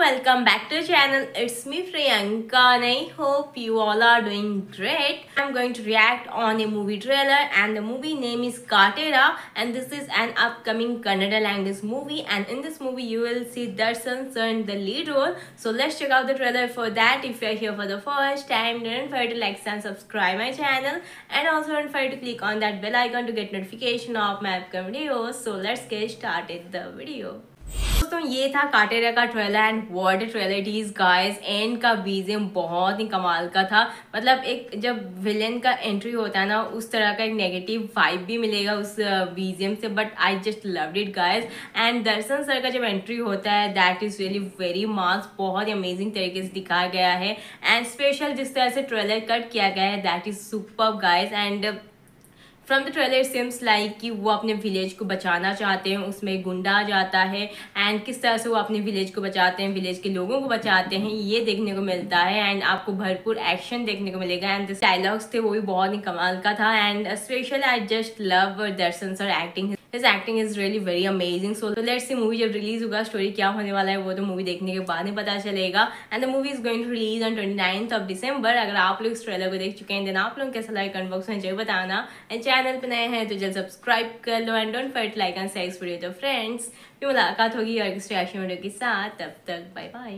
welcome back to the channel. It's me Priyanka and I hope you all are doing great. I'm going to react on a movie trailer and the movie name is Katera and this is an upcoming Kannada language movie, and in this movie you will see Darshan sir in the lead role. So let's check out the trailer. For that, if you are here for the first time, don't forget to like and subscribe my channel, and also don't forget to click on that bell icon to get notification of my upcoming videos. So let's get started the video. दोस्तों ये था काटेरा का trailer and what trailer it is guys. And का BGM बहुत ही कमाल का था। मतलब एक जब विलेन का एंट्री होता है ना, उस तरह का एक नेगेटिव वाइब भी मिलेगा उस बीजीएम से, but I just loved it guys. And Darshan sir का जब एंट्री होता है that is really very mass, बहुत ही अमेजिंग तरीके से दिखाया गया है। एंड स्पेशल जिस तरह से ट्रेलर कट किया गया है that is superb guys. And from the trailer seems like कि वो अपने विलेज को बचाना चाहते हैं, उसमें गुंडा आ जाता है एंड किस तरह से वो अपने विलेज को बचाते हैं, विलेज के लोगों को बचाते हैं, ये देखने को मिलता है। एंड आपको भरपूर एक्शन देखने को मिलेगा एंड डायलॉग्स थे वो भी बहुत ही कमाल का था। And special I just love Darshan sir acting, his acting is really very amazing. So let's see movie जब रिलीज होगा स्टोरी क्या होने वाला है वो तो मूवी देखने के बाद ही पता चलेगा। And the movie is going to release on 29 December. अगर आप लोग इस ट्रेलर को देख चुके हैं देन आप लोग कैसा लगा कमेंट बॉक्स में जरूर बताना। एंड चैनल पे नए हैं तो जल्द सब्सक्राइब कर लो and don't forget like and share इस वीडियो तो फ्रेंड्स। फिर मुलाकात होगी और किसी वीडियो के साथ, तब तक बाय बाय।